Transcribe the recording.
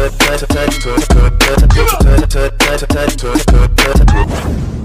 touch, touch, touch, touch, touch, touch, touch, touch, touch, touch, touch, touch, touch, touch, touch.